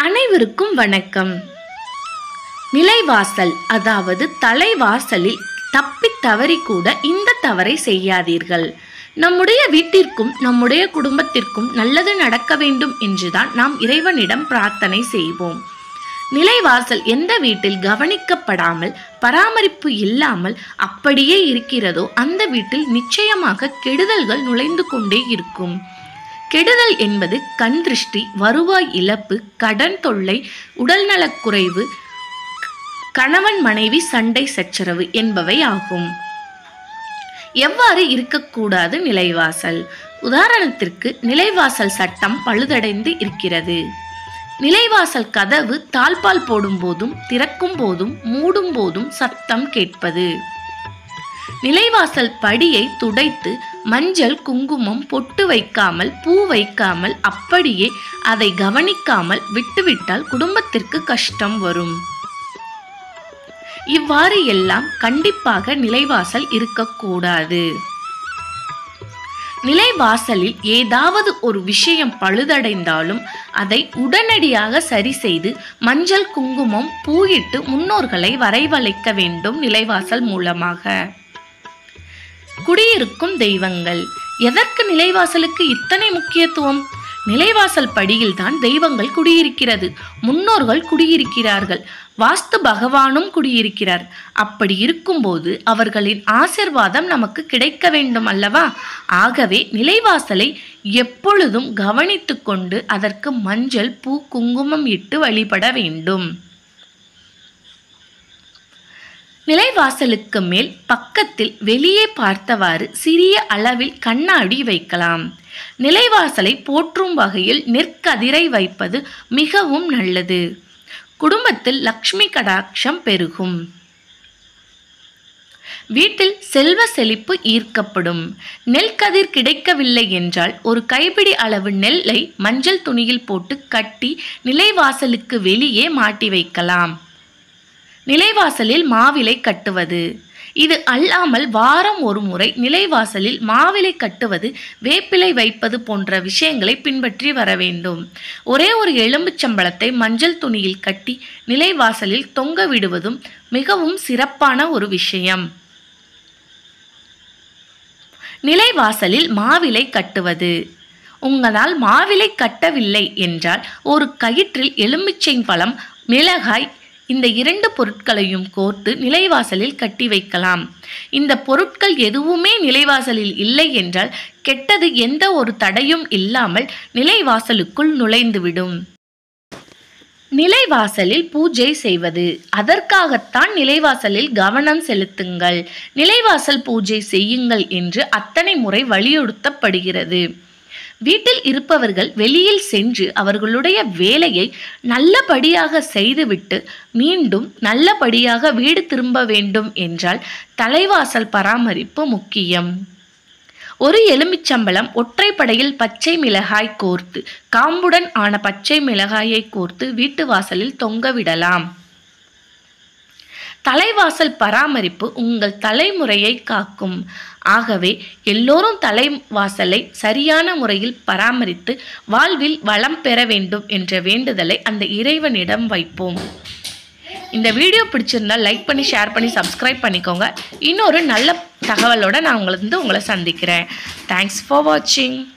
அனைவருக்கும் வணக்கம். நிலைவாசல் அதாவது தலைவாசலில் தப்பி தவறி கூட இந்த தவறை செய்யாதீர்கள். நம்முடைய வீட்டிற்கும் நம்முடைய குடும்பத்திற்கும் நல்லது நடக்க வேண்டும் என்றுதான் நாம் இறைவனிடம் பிரார்த்தனை செய்வோம். நிலைவாசல் எந்த வீட்டில் கவனிக்கப்படாமல் பராமரிப்பு இல்லாமல் அப்படியே இருக்கிறதோ அந்த வீட்டில் நிச்சயமாக கெடுதல்கள் நுழைந்து கொண்டே இருக்கும். கெடுதல் என்பது கண் திருஷ்டி, வருவாய் இழப்பு, கடன் தொல்லை, உடல்நலக்குறைவு, கணவன் மனைவி சண்டை சச்சரவு என்பவை ஆகும். எவ்வாறு இருக்கக்கூடாது நிலைவாசல்? உதாரணத்திற்கு நிலைவாசல் சட்டம் பழுதடைந்து இருக்கிறது. நிலைவாசல் கதவு தாழ்பால் போடும் போதும் திறக்கும் போதும் மூடும் போதும் சத்தம் கேட்பது. நிலைவாசல் படியை துடைத்து மஞ்சள் குங்குமம் பொட்டு வைக்காமல் பூ வைக்காமல் அப்படியே அதை கவனிக்காமல் விட்டுவிட்டால் குடும்பத்திற்கு கஷ்டம் வரும். இவ்வாறு எல்லாம் கண்டிப்பாக நிலைவாசல் இருக்கக்கூடாது. நிலைவாசலில் ஏதாவது ஒரு விஷயம் பழுதடைந்தாலும் அதை உடனடியாக சரி செய்து மஞ்சள் குங்குமம் பூயிட்டு முன்னோர்களை வரவழைக்க வேண்டும். நிலைவாசல் மூலமாக குடியிருக்கும் தெய்வங்கள். எதற்கு நிலைவாசலுக்கு இத்தனை முக்கியத்துவம்? நிலைவாசல் படியில் தான் தெய்வங்கள் குடியிருக்கிறது, முன்னோர்கள் குடியிருக்கிறார்கள், வாஸ்து பகவானும் குடியிருக்கிறார். அப்படி இருக்கும்போது அவர்களின் ஆசிர்வாதம் நமக்கு கிடைக்க வேண்டும் அல்லவா? ஆகவே நிலைவாசலை எப்பொழுதும் கவனித்து கொண்டு அதற்கு மஞ்சள் பூ குங்குமம் இட்டு வழிபட வேண்டும். நிலைவாசலுக்கு மேல் பக்கத்தில் வெளியே பார்த்தவாறு சிறிய அளவில் கண்ணாடி வைக்கலாம். நிலைவாசலை போற்றும் வகையில் நெற்கதிரை வைப்பது மிகவும் நல்லது. குடும்பத்தில் லக்ஷ்மி கடாட்சம் பெருகும். வீட்டில் செல்வ செழிப்பு ஈர்க்கப்படும். நெல் கதிர் கிடைக்கவில்லை என்றால் ஒரு கைப்பிடி அளவு நெல்லை மஞ்சள் துணியில் போட்டு கட்டி நிலைவாசலுக்கு வெளியே மாட்டி வைக்கலாம். நிலைவாசலில் மாவிலை கட்டுவது. இது அல்லாமல் வாரம் ஒரு முறை நிலைவாசலில் மாவிலை கட்டுவது, வேப்பிலை வைப்பது போன்ற விஷயங்களை பின்பற்றி வர வேண்டும். ஒரே ஒரு எலும்புச்சம்பழத்தை மஞ்சள் துணியில் கட்டி நிலைவாசலில் தொங்க விடுவதும் மிகவும் சிறப்பான ஒரு விஷயம். நிலைவாசலில் மாவிலை கட்டுவது. உங்களால் மாவிலை கட்டவில்லை என்றால் ஒரு கயிற்றில் எலுமிச்சை பழம், மிளகாய் இந்த 2 பொருட்களையும் கோர்த்து நிலைவாசலில் கட்டி வைக்கலாம். இந்த பொருட்கள் எதுவுமே நிலைவாசலில் இல்லை என்றால் கெட்டது எந்த ஒரு தடையும் இல்லாமல் நிலைவாசலுக்குள் நுழைந்துவிடும். நிலைவாசலில் பூஜை செய்வது. அதற்காகத்தான் நிலைவாசலில் கவனம் செலுத்துங்கள், நிலைவாசல் பூஜை செய்யுங்கள் என்று அத்தனை முறை வலியுறுத்தப்படுகிறது. வீட்டில் இருப்பவர்கள் வெளியில் சென்று அவர்களுடைய வேலையை நல்லபடியாக செய்துவிட்டு மீண்டும் நல்லபடியாக வீடு திரும்ப வேண்டும் என்றால் தலைவாசல் பராமரிப்பு முக்கியம். ஒரு எலுமிச்சம்பழம் ஒற்றைப்படையில் பச்சை மிளகாய் கோர்த்து, காம்புடன் ஆன பச்சை மிளகாயை கோர்த்து வீட்டு வாசலில் தொங்கவிடலாம். தலைவாசல் பராமரிப்பு உங்கள் தலைமுறையை காக்கும். ஆகவே எல்லோரும் தலைவாசலை சரியான முறையில் பராமரித்து வாழ்வில் வளம் பெற வேண்டும் என்ற வேண்டுதலை அந்த இறைவனிடம் வைப்போம். இந்த வீடியோ பிடிச்சிருந்தால் லைக் பண்ணி, ஷேர் பண்ணி, சப்ஸ்கிரைப் பண்ணிக்கோங்க. இன்னொரு நல்ல தகவலோட நான் உங்களை சந்திக்கிறேன். தேங்க்ஸ் ஃபார் வாட்சிங்.